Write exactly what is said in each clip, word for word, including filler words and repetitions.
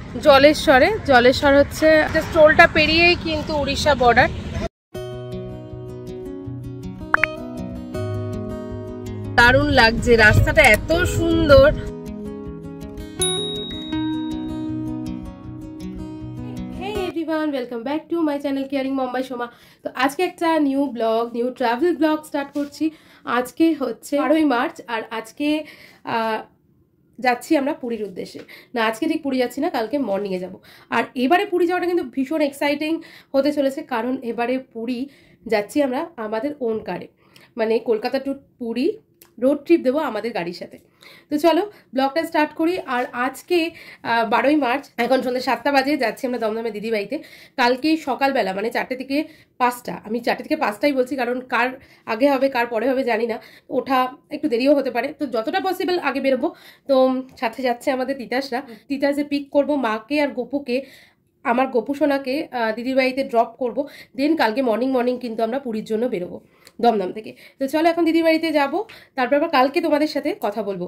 জলেশ্বরে। জলেশ্বর হচ্ছে টোলটা পেরিয়েই কিন্তু উড়িষ্যা বর্ডার। দারুণ লাগছে, রাস্তাটা এত সুন্দর। Welcome back to my channel caring Mumbai Soma. তো আজকে একটা new blog, new travel blog start করছি। আজকে হচ্ছে বারোই মার্চ, আর আজকে যাচ্ছি আমরা পুরীর উদ্দেশ্যে। না, আজকে ঠিক পুরী যাচ্ছি না, কালকে মর্নিংয়ে যাব। আর এবারে পুরী যাওয়াটা কিন্তু ভীষণ এক্সাইটিং হতে চলেছে, কারণ এবারে পুরী যাচ্ছি আমরা আমাদের ওন কারে, মানে Kolkata to Puri road trip দেবো আমাদের গাড়ির সাথে। তো চলো ব্লগটা স্টার্ট করি। আর আজকে বারোই মার্চ, এখন সন্ধ্যে সাতটা বাজে, যাচ্ছি আমরা দমদমে দিদিবাড়িতে। কালকে সকালবেলা মানে চারটে থেকে পাঁচটা, আমি চারটে থেকে পাঁচটাই বলছি কারণ কার আগে হবে কার পরে হবে জানি না, ওঠা একটু দেরিও হতে পারে। তো যতটা পসিবল আগে বেরোবো। তো সাথে যাচ্ছে আমাদের তিতাসরা, তিতাসে পিক করবো মাকে আর গপুকে, আমার গপু সোনাকে দিদির বাড়িতে ড্রপ করবো। দেন কালকে মর্নিং মর্নিং কিন্তু আমরা পুরীর জন্য বেরোবো দমদম থেকে। তো চলো এখন দিদির বাড়িতে যাবো, তারপর আবার কালকে তোমাদের সাথে কথা বলবো।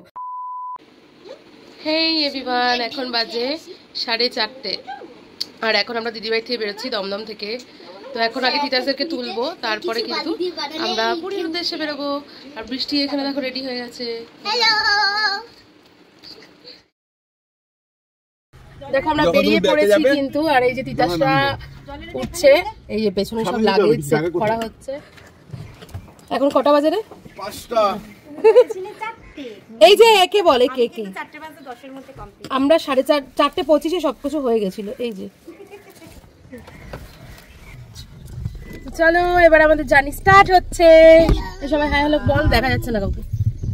হেই এভরিওয়ান, এখন বাজে সাড়ে চারটে, আর এখন আমরা দিদির বাড়ি থেকে বেরোচ্ছি দমদম থেকে। তো এখন আগে তিতাসদেরকে তুলবো, তারপরে কিন্তু আমরা পুরীর উদ্দেশ্যে বেরোবো। আর বৃষ্টি এখানে দেখো রেডি হয়ে গেছে। দেখো আমরা বেরিয়ে পড়েছি কিন্তু, আর এই যে তিতাসরা উঠছে, এই যে পেছনে সব লাগেজ সেট করা হচ্ছে। এখন কটা বাজে রে? পাঁচটা। এই যে একে বলে কে কে, আমরা সাড়ে চার চারটে পঁচিশে সবকিছু হয়ে গেছিল। এই যে চলো এবার আমাদের জার্নি স্টার্ট হচ্ছে। সবাই হাই হ্যালো বল, দেখা যাচ্ছে না কাউকে।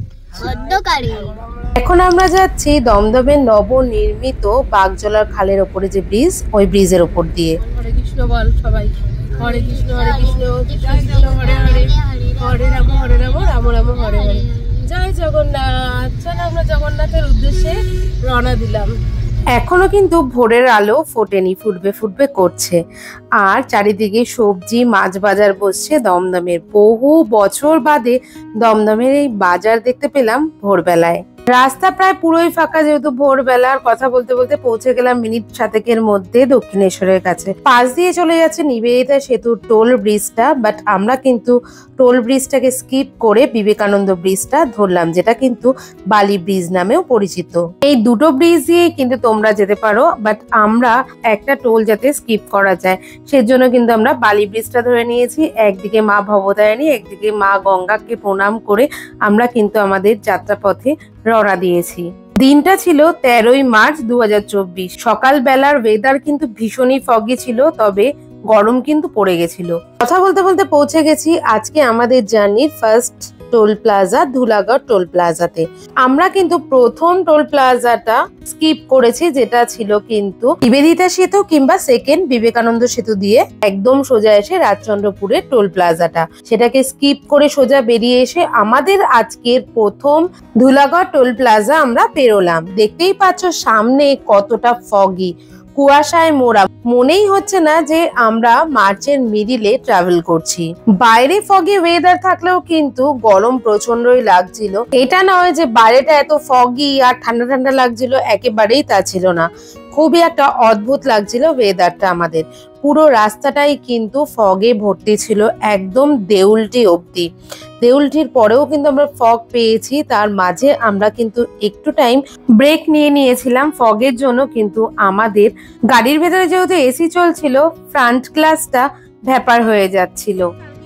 এখন আমরা যাচ্ছি দমদমের নবনির্মিত বাগজলার খালের ওপরে যে ব্রিজ, ওই ব্রিজের ওপর দিয়ে। হরে কৃষ্ণ বল সবাই, হরে কৃষ্ণ হরে কৃষ্ণ কৃষ্ণ হরে হরে, হরে রাম হরে রাম রাম রাম হরে হরে, জয় জগন্নাথ। চলো আমরা জগন্নাথের উদ্দেশ্যে রওনা দিলাম। এখনো কিন্তু ভোরের আলো ফোটেনি, ফুটবে ফুটবে করছে। আর চারিদিকে সবজি মাছ বাজার বসছে দমদমের। বহু বছর বাদে দমদমের এই বাজার দেখতে পেলাম ভোরবেলায়। রাস্তা প্রায় পুরোই ফাঁকা, যেহেতু ভোরবেলার কথা বলতে বলতে পৌঁছে গেলাম মিনিট সাতেকের মধ্যে দক্ষিণেশ্বরের কাছে। পাশ দিয়ে চলে যাচ্ছে নিবেদিতা সেতুর টোল ব্রিজটা, বাট আমরা কিন্তু টোল ব্রিজটাকে স্কিপ করে বিবেকানন্দ ব্রিজটা ধরলাম, যেটা কিন্তু বালি ব্রিজ নামেও পরিচিত। এই দুটো ব্রিজ দিয়েই কিন্তু তোমরা যেতে পারো, বাট আমরা একটা টোল যাতে স্কিপ করা যায় সেজন্য কিন্তু আমরা বালি ব্রিজটা ধরে নিয়েছি। একদিকে মা ভবতারিণী, একদিকে মা গঙ্গাকে প্রণাম করে আমরা কিন্তু আমাদের যাত্রাপথে রওনা দিয়েছি। দিনটা ছিল তেরোই মার্চ দু হাজার চব্বিশ। সকাল বেলার ওয়েদার কিন্তু ভীষণই ফগি ছিল, তবে গরম কিন্তু পড়ে গেছিল। কথা বলতে বলতে পৌঁছে গেছি আজকে আমাদের জার্নির first toll plaza, Dhulagarh toll প্লাজাতে। আমরা কিন্তু প্রথম টোল প্লাজাটা স্কিপ করেছি, যেটা ছিল কিন্তু নিবেদিতা সেতু কিংবা সেকেন্ড বিবেকানন্দ সেতু দিয়ে একদম সোজা এসে রাজচন্দ্রপুরের টোল প্লাজাটা, সেটাকে স্কিপ করে সোজা বেরিয়ে এসে আমাদের আজকের প্রথম ধুলাগড় টোল প্লাজা আমরা পেরোলাম। দেখতেই পাচ্ছ সামনে কতটা ফগি, কুয়াশায় মোড়া, মনেই হচ্ছে না যে আমরা মার্চের মিডিলে ট্রাভেল করছি। বাইরে ফগি ওয়েদার থাকলেও কিন্তু গরম প্রচন্ডই লাগছিল। এটা নয় যে বাইরেটা এত ফগি আর ঠান্ডা ঠান্ডা লাগছিল, একেবারেই তা ছিল না। খুবই একটা অদ্ভুত লাগছিল ওয়েদারটা আমাদের। পুরো রাস্তাটাই কিন্তু ফগে ভর্তি ছিল, একদম দেউলটি অবধি। দেউলটির পরেও কিন্তু আমরা ফগ পেয়েছি, তার মাঝে আমরা কিন্তু একটু টাইম ব্রেক নিয়ে নিয়েছিলাম ফগের জন্য। কিন্তু আমাদের গাড়ির ভেতরে যেহেতু এসি চলছিল, ফ্রন্ট গ্লাসটা ভ্যাপার হয়ে যাচ্ছিল।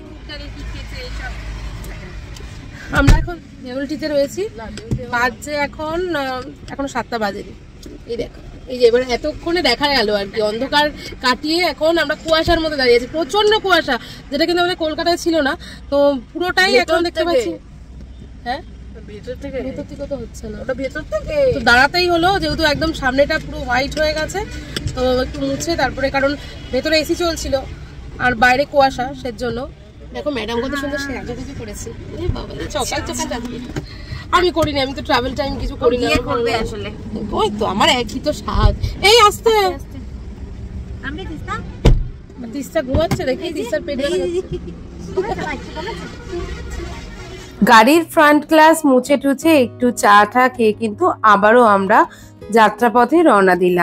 আমরা এখন দেউলটিতে রয়েছি, বাজে এখন এখন সাতটা বাজেনি। এই দেখো, এই যে এবার এতক্ষণে দেখা গেল আর কি, অন্ধকার কাটিয়ে এখন আমরা কুয়াশার মধ্যে দাঁড়িয়ে আছি। প্রচন্ড কুয়াশা, যেটা কিন্তু আমাদের কলকাতায় ছিল না। তো পুরোটাই এখন দেখতে পাচ্ছি। হ্যাঁ ভেতর থেকে, ভেতর থেকে তো হচ্ছে না, ওটা ভেতর থেকে তো দাঁড়াতেই হলো, যেহেতু একদম সামনেটা পুরো হোয়াইট হয়ে গেছে। তো একটু মুছে তারপরে, কারণ ভেতরে এসি চলছিল আর বাইরে কুয়াশা, সেজন্য। দেখো ম্যাডাম কত সুন্দর সাজুগুজু করেছে, সকাল সকাল। আমি করিনি, আমি তো ট্রাভেল টাইম কিছু করি না আসলে। ওই তো আমার একই তো সাজ। এই আসতে আমি তিস্তা তিস্তা ঘুমাচ্ছে, দেখি তিস্তার পেটে। গাড়ির ফ্রন্ট গ্লাস মুছে টুছে একটু চা টা খেয়ে কিন্তু আবারও আমরা যাত্রাপথে রওনা দিলাম।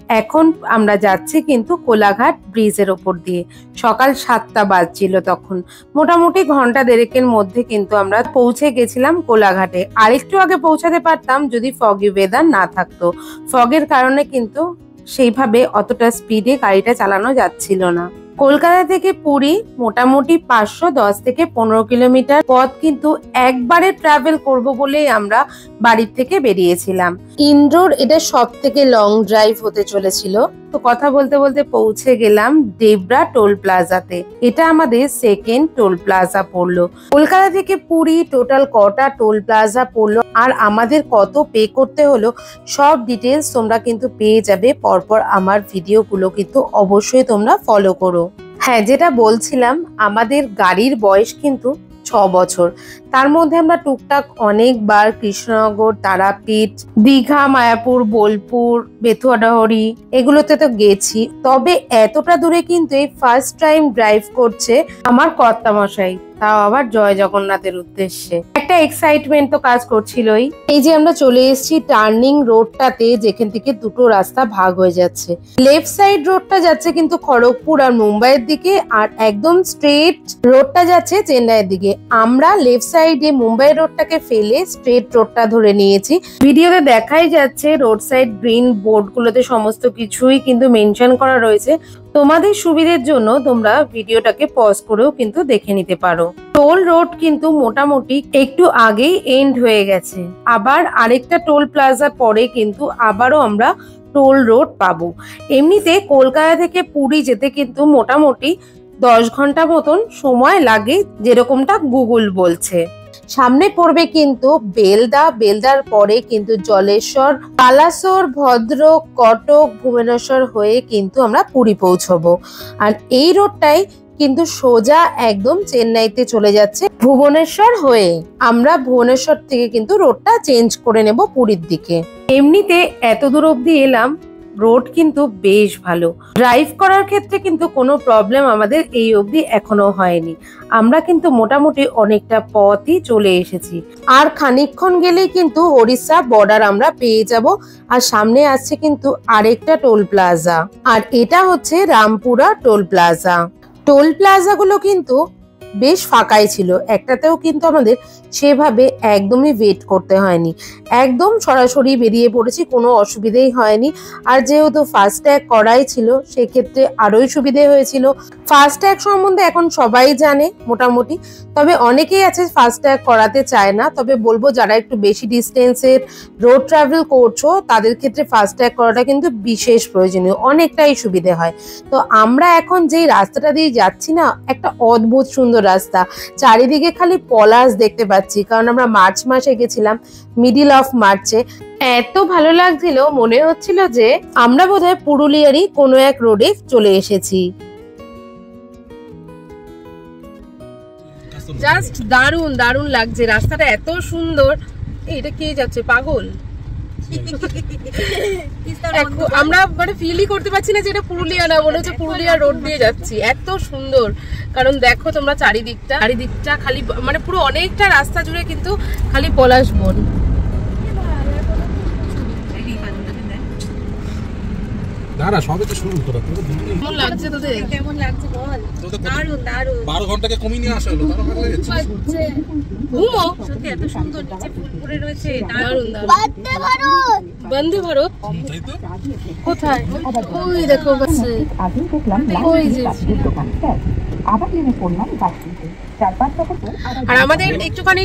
এখন আমরা যাচ্ছি কিন্তু কোলাঘাট ব্রিজের ওপর দিয়ে। সকাল সাতটা বাজছিল তখন। মোটামুটি ঘন্টা দেড়েকের মধ্যে কিন্তু আমরা পৌঁছে গেছিলাম কোলাঘাটে। আরেকটু আগে পৌঁছাতে পারতাম যদি ফগি ওয়েদার না থাকতো। ফগের কারণে কিন্তু সেইভাবে অতটা স্পিডে গাড়িটা চালানো যাচ্ছিল না। কলকাতা থেকে পুরী মোটামুটি পাঁচশো দশ থেকে পনেরো কিলোমিটার পথ কিন্তু একবারে ট্রাভেল করব বলেই আমরা বাড়ির থেকে বেরিয়েছিলাম। ইন্ডোর এটা সব থেকে লং ড্রাইভ হতে চলেছিল। তো কথা বলতে বলতে পৌঁছে গেলাম দেবরা টোল প্লাজাতে। এটা আমাদের সেকেন্ড টোল প্লাজা পড়লো। কলকাতা থেকে পুরী টোটাল কটা টোল প্লাজা পড়লো আর আমাদের কত পে করতে হলো সব ডিটেলস তোমরা কিন্তু পেয়ে যাবে পরপর আমার ভিডিওগুলো, কিন্তু অবশ্যই তোমরা ফলো করো। হ্যাঁ, যেটা বলছিলাম আমাদের গাড়ির বয়স কিন্তু ছ বছর। তার মধ্যে আমরা টুকটাক অনেকবার কৃষ্ণনগর, তারাপীঠ, দীঘা, মায়াপুর, বোলপুর, বেথুয়াডাহরি এগুলোতে তো গেছি। তবে এতটা দূরে কিন্তু এই ফার্স্ট টাইম ড্রাইভ করছে আমার কর্তামশাই, তাও আবার জয় জগন্নাথের উদ্দেশ্যে। একটা এক্সাইটমেন্ট তো কাজ করছিলই। এই যে আমরা চলে এসেছি টার্নিং রোডটাতে, যেখান থেকে দুটো রাস্তা ভাগ হয়ে যাচ্ছে। লেফট সাইড রোডটা যাচ্ছে কিন্তু খড়গপুর আর মুম্বাইয়ের দিকে, আর একদম স্ট্রেট রোডটা যাচ্ছে চেন্নাইয়ের দিকে। আমরা লেফট সাইডে মুম্বাই রোডটাকে ফেলে স্ট্রেট রোডটা ধরে নিয়েছি। ভিডিওতে দেখাই যাচ্ছে রোড সাইড গ্রিন বোর্ড গুলোতে সমস্ত কিছুই কিন্তু মেনশন করা রয়েছে। তোমাদের সুবিধের জন্য তোমরা ভিডিওটাকে পজ করেও কিন্তু দেখে নিতে পারো। টোল রোড কিন্তু মোটামুটি একটু আগেই এন্ড হয়ে গেছে। আবার আরেকটা টোল প্লাজা পরে কিন্তু আবারও আমরা টোল রোড পাবো। এমনিতে কলকাতা থেকে পুরী যেতে কিন্তু মোটামুটি দশ ঘন্টা মতন সময় লাগে, যেরকমটা গুগল বলছে। সামনে পড়বে কিন্তু বেলদা, বেলদার পরে কিন্তু জলেশ্বর, বালাসোর, ভদ্রক, কটক, ভুবনেশ্বর হয়ে কিন্তু আমরা পুরী পৌঁছবো। আর এই রোডটাই কিন্তু সোজা একদম চেন্নাইতে চলে যাচ্ছে ভুবনেশ্বর হয়ে। আমরা ভুবনেশ্বর থেকে কিন্তু রোডটা চেঞ্জ করে নেব পুরীর দিকে। এমনিতে এত দূর অব্দি এলাম, রোড কিন্তু বেশ ভালো। ড্রাইভ করার ক্ষেত্রে কিন্তু কোনো প্রবলেম আমাদের এই অবধি এখনো হয়নি। আমরা কিন্তু মোটামুটি অনেকটা পথই চলে এসেছি। আর খানিকক্ষণ গেলেই কিন্তু ওড়িশা বর্ডার আমরা পেয়ে যাব। আর সামনে আসছে কিন্তু আরেকটা টোল প্লাজা, আর এটা হচ্ছে Rampura toll plaza. Toll plaza গুলো কিন্তু বেশ ফাঁকাই ছিল, একটাতেও কিন্তু আমাদের সেভাবে একদমই ওয়েট করতে হয়নি। একদম সরাসরি বেরিয়ে পড়েছি, কোনো অসুবিধেই হয়নি। আর যেহেতু ফাস্ট্যাগ করাই ছিল সেক্ষেত্রে আরোই সুবিধে হয়েছিল। ফাস্ট্যাগ সম্বন্ধে এখন সবাই জানে মোটামুটি, তবে অনেকেই আছে ফাস্ট্যাগ করাতে চায় না। তবে বলবো যারা একটু বেশি ডিস্টেন্সের রোড ট্রাভেল করছো তাদের ক্ষেত্রে ফাস্ট্যাগ করাটা কিন্তু বিশেষ প্রয়োজনীয়, অনেকটাই সুবিধে হয়। তো আমরা এখন যেই রাস্তাটা দিয়ে যাচ্ছি না, একটা অদ্ভুত সুন্দর রাস্তা। চারিদিকে খালি পলাশ দেখতে পাচ্ছি, কারণ আমরা মার্চ মাসে গেছিলাম, মিডিল অফ মার্চে। এত ভালো লাগছিল, মনে হচ্ছিল যে আমরা বোধহয় পুরুলিয়ারই কোনো এক রোডে চলে এসেছি। জাস্ট দারুণ দারুণ লাগছে, রাস্তাটা এত সুন্দর। এটা কে যাচ্ছে পাগল? আমরা মানে ফিলই করতে পারছি না যে এটা পুরুলিয়া না, মনে হচ্ছে পুরুলিয়া রোড দিয়ে যাচ্ছি। এত সুন্দর, কারণ দেখো তোমরা চারিদিকটা চারিদিকটা খালি মানে পুরো অনেকটা রাস্তা জুড়ে কিন্তু খালি পলাশ বন। কেমন লাগছে তোদের? কেমন লাগছে বল? দারুণ দারুণ। বারো ঘন্টাকে কমিয়ে নিয়ে আসা হলো। ঘুমো সত্যি এত সুন্দর, নিচে ফুল পড়ে রয়েছে। দারুণ দারুণ। বন্দে ভারত, বন্দে ভারত কোথায়? ওই দেখো বাসে। ওই যে আর আমাদের একটুখানি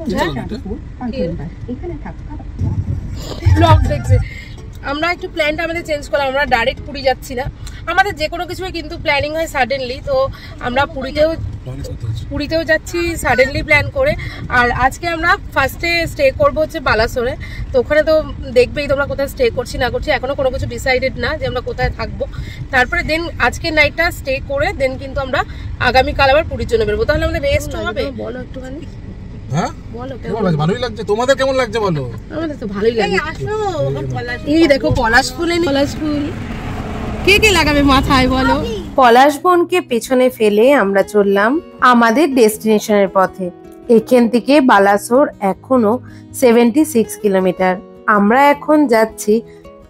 ব্লগ দেখছে। আমরা একটু প্ল্যানটা আমাদের চেঞ্জ করলাম, আমরা ডাইরেক্ট পুরী যাচ্ছি না। আমাদের যে কোনো কিছুই কিন্তু প্ল্যানিং হয় সাডেনলি, তো আমরা পুরীতেও পুরীতেও যাচ্ছি সাডেনলি প্ল্যান করে। আর আজকে আমরা ফার্স্টে স্টে করবো হচ্ছে বালাসোরে। তো ওখানে তো দেখবেই তোমরা কোথায় স্টে করছি না করছি, এখনো কোনো কিছু ডিসাইডেড না যে আমরা কোথায় থাকবো। তারপরে দেন আজকে নাইটটা স্টে করে দেন কিন্তু আমরা আগামীকাল আবার পুরীর জন্য বেরোবো। তাহলে আমাদের রেস্ট হবে। বলো একটুখানি। হ্যাঁ বলো, ভালোই লাগছে। তোমাদের কেমন লাগছে বলো? আমাদের তো ভালোই লাগছে। আসো, এই দেখো পলাশ ফুল, পলাশ ফুল কে কে লাগাবে মাথায় বলো? পলাশ বনকে পেছনে ফেলে আমরা চললাম আমাদের ডেস্টিনেশনের পথে। এখান থেকে বালাসোর এখনো সেভেন্টি সিক্স কিলোমিটার। আমরা এখন যাচ্ছি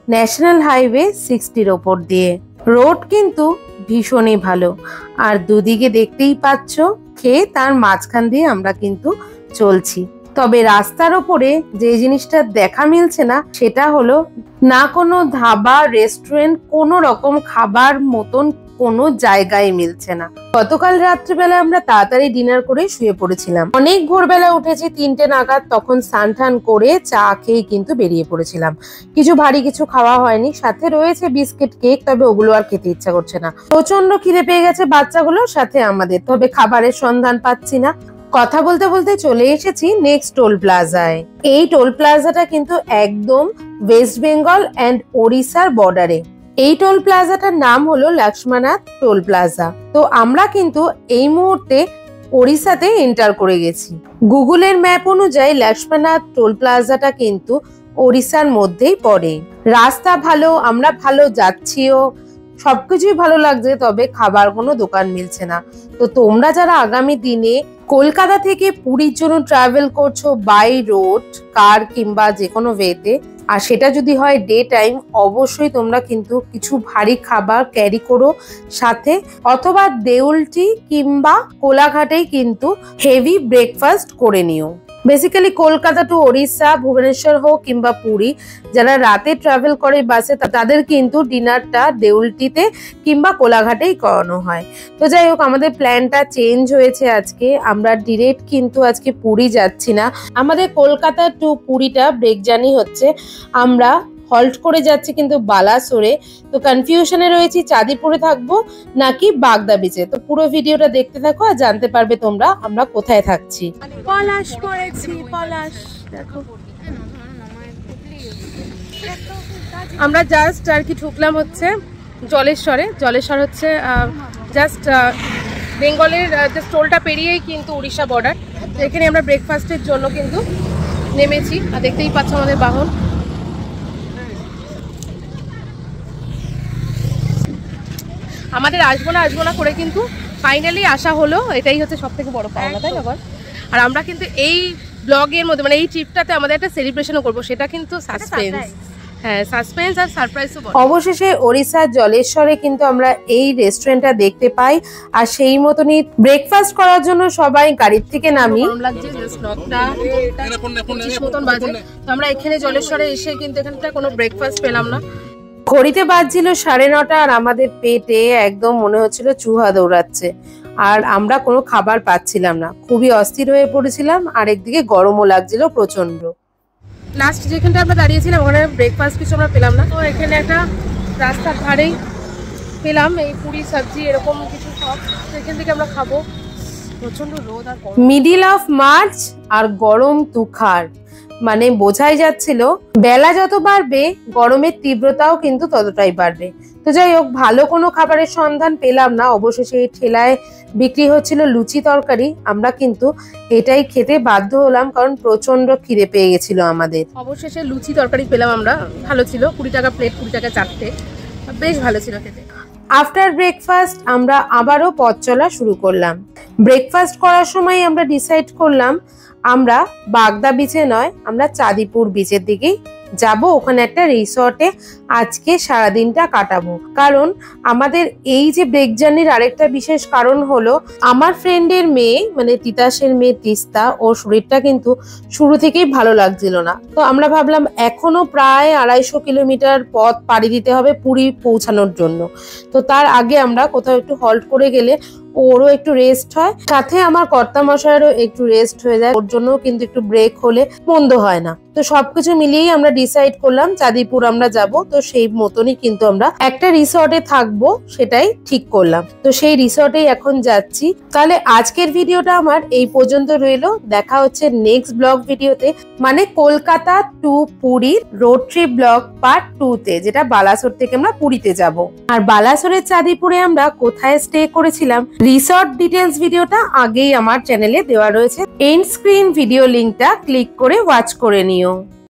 ন্যাশনাল হাইওয়ে সিক্সটির ওপর দিয়ে। রোড কিন্তু ভীষণই ভালো, আর দুদিকে দেখতেই পাচ্ছ খেয়ে তার মাঝখান দিয়ে আমরা কিন্তু চলছি। তবে রাস্তার ওপরে যে জিনিসটা দেখা মিলছে না সেটা হলো না কোনো ধাবা, রেস্টুরেন্ট, কোনো রকম খাবার মতন কোনো জায়গায় মিলছে না। গতকাল রাত্রিবেলা আমরা তাড়াতাড়ি ডিনার করে শুয়ে পড়েছিলাম। অনেক ভোরবেলা উঠেছি, তিনটে নাগাদ, তখন স্নান টান করে চা খেয়ে কিন্তু বেরিয়ে পড়েছিলাম। কিছু ভারী কিছু খাওয়া হয়নি, সাথে রয়েছে বিস্কিট, কেক, তবে ওগুলো আর খেতে ইচ্ছা করছে না। প্রচন্ড খিদে পেয়ে গেছে বাচ্চাগুলোর সাথে আমাদের, তবে খাবারের সন্ধান পাচ্ছি না। কথা বলতে বলতে চলে এসেছি নেক্সট টোল প্লাজায়। এই টোল প্লাজাটা কিন্তু একদম ওয়েস্ট বেঙ্গল অ্যান্ড ওড়িশার বর্ডারে। এই টোল প্লাজাটার নাম হলো লক্ষ্মণনাথ টোল প্লাজা। তো আমরা কিন্তু এই মুহূর্তে ওড়িশাতে এন্টার করে গেছি। গুগলের ম্যাপ অনুযায়ী লক্ষ্মণনাথ টোল প্লাজাটা কিন্তু ওড়িশার মধ্যেই পড়ে। রাস্তা ভালো, আমরা ভালো যাচ্ছিও, সবকিছুই ভালো লাগছে, তবে খাবার কোনো দোকান মিলছে না। তো তোমরা যারা আগামী দিনে কলকাতা থেকে পুরীর জন্য ট্রাভেল করছো বাই রোড, কার কিংবা যে কোনো ওয়েতে, আর সেটা যদি হয় ডে টাইম, অবশ্যই তোমরা কিন্তু কিছু ভারী খাবার ক্যারি করো সাথে, অথবা দেউলটি কিংবা কোলাঘাটেই কিন্তু হেভি ব্রেকফাস্ট করে নিও। বেসিক্যালি কলকাতা টু ওড়িশা, ভুবনেশ্বর হোক কিংবা পুরী, যারা রাতে ট্রাভেল করে বাসে, তাদের কিন্তু ডিনারটা দেউলটিতে কিংবা কোলাঘাটেই করানো হয়। তো যাই হোক, আমাদের প্ল্যানটা চেঞ্জ হয়েছে আজকে। আমরা ডিরেক্ট কিন্তু আজকে পুরী যাচ্ছি না, আমাদের কলকাতা টু পুরীটা ব্রেক জার্নি হচ্ছে। আমরা হল্ট করে যাচ্ছি কিন্তু বালাসোরে। তো কনফিউশনে রয়েছি চাঁদিপুরে থাকবো নাকি বাগদা বিচে। তো পুরো ভিডিওটা দেখতে থাকো আর জানতে পারবে তোমরা আমরা কোথায় থাকছি। পলাশ করেছি, পলাশ দেখো। আমরা জাস্ট আর কি ঢুকলাম হচ্ছে জলেশ্বরে। জলেশ্বর হচ্ছে জাস্ট বেঙ্গলের জাস্ট টোলটা পেরিয়েই কিন্তু উড়িষ্যা বর্ডার। এখানে আমরা ব্রেকফাস্টের জন্য কিন্তু নেমেছি, আর দেখতেই পাচ্ছ আমাদের বাহন। আমাদের আসবো না আসবো না করে কিন্তু ফাইনালি আসা হলো, এটাই হচ্ছে সব থেকে বড় পাওনা, তাই না বল? আর আমরা কিন্তু এই ব্লগের মধ্যে মানে এই ট্রিপটাতে আমাদের একটা সেলিব্রেশনও করবো, সেটা কিন্তু সাসপেন্স। হ্যাঁ, সাসপেন্স আর সারপ্রাইজও বল। অবশেষে ওড়িশার জলেশ্বরে কিন্তু আমরা এই রেস্টুরেন্টটা দেখতে পাই, আর সেই মতনই ব্রেকফাস্ট করার জন্য সবাই গাড়ির থেকে নামি। লাগছে মতন বাজে, তো আমরা এখানে জলেশ্বরে এসে কিন্তু এখানটা কোনো ব্রেকফাস্ট পেলাম না। ঘড়িতে বাজছিল সাড়ে নটা, আর আমাদের পেটে একদম মনে হচ্ছিল চুহা দৌড়াচ্ছে, আর আমরা কোনো খাবার পাচ্ছিলাম না। খুবই অস্থির হয়ে পড়েছিলাম, আর একদিকে গরমও লাগছিল প্রচন্ড। লাস্ট যেখানটা আমরা দাঁড়িয়েছিলাম ওখানে ব্রেকফাস্ট কিছু আমরা পেলাম না। তো এখানে একটা রাস্তার ধারেই পেলাম এই পুরি সবজি এরকম কিছু সব, তো এখান থেকে আমরা খাবো। প্রচন্ড রোদ আর মিডিল অফ মার্চ আর গরম তুষার, মানে বোঝাই যাচ্ছিল বেলা যত বাড়বে গরমের তীব্রতাও কিন্তু ততটাই বাড়বে। তো যাই হোক, ভালো কোনো খাবারের সন্ধান পেলাম না। অবশেষে এই ঠেলায় বিক্রি হচ্ছিল লুচি তরকারি, আমরা কিন্তু এটাই খেতে বাধ্য হলাম, কারণ প্রচন্ড খিদে পেয়ে গেছিল আমাদের। অবশেষে লুচি তরকারি পেলাম আমরা, ভালো ছিল, কুড়ি টাকা প্লেট, কুড়ি টাকা চারটে, বেশ ভালো ছিল খেতে। আফটার ব্রেকফাস্ট আমরা আবারও পথ চলা শুরু করলাম। ব্রেকফাস্ট করার সময় আমরা ডিসাইড করলাম আমরা বাগদা বিচে নয়, আমরা চাঁদিপুর বিচের দিকেই যাব। ওখানে একটা রিসর্টে আজকে সারাদিনটা কাটাবো। কারণ আমাদের এই যে ব্রেক জার্নির আরেকটা বিশেষ কারণ হলো, আমার ফ্রেন্ডের মেয়ে মানে তিতাসের মেয়ে তিস্তা, ওর শরীরটা কিন্তু শুরু থেকেই ভালো লাগছিল না। তো আমরা ভাবলাম এখনো প্রায় আড়াইশো কিলোমিটার পথ পাড়ি দিতে হবে পুরী পৌঁছানোর জন্য। তো তার আগে আমরা কোথাও একটু হল্ট করে গেলে ওরও একটু রেস্ট হয়, সাথে আমার কর্তা মশাইয়েরও একটু রেস্ট হয়ে যায়, ওর জন্য কিন্তু একটু ব্রেক হলে মন্দ হয় না। তো সবকিছু মিলিয়েই আমরা ডিসাইড করলাম চাঁদিপুর আমরা যাব। তো সেই মতনই কিন্তু আমরা একটা রিসর্টে থাকবো সেটাই ঠিক করলাম। তো সেই রিসর্টেই এখন যাচ্ছি। তাহলে আজকের ভিডিওটা আমার এই পর্যন্ত রইলো। দেখা হচ্ছে নেক্সট ব্লগ ভিডিওতে, মানে কলকাতা টু পুরীর road trip blog part two তে, যেটা বালাসোর থেকে আমরা পুরীতে যাব। আর বালাসোরের চাঁদিপুরে আমরা কোথায় স্টে করেছিলাম রিসর্ট ডিটেলস ভিডিওটা আগেই আমার চ্যানেলে দেওয়া রয়েছে। এন্ড স্ক্রিন ভিডিও লিঙ্কটা ক্লিক করে ওয়াচ করে নিও।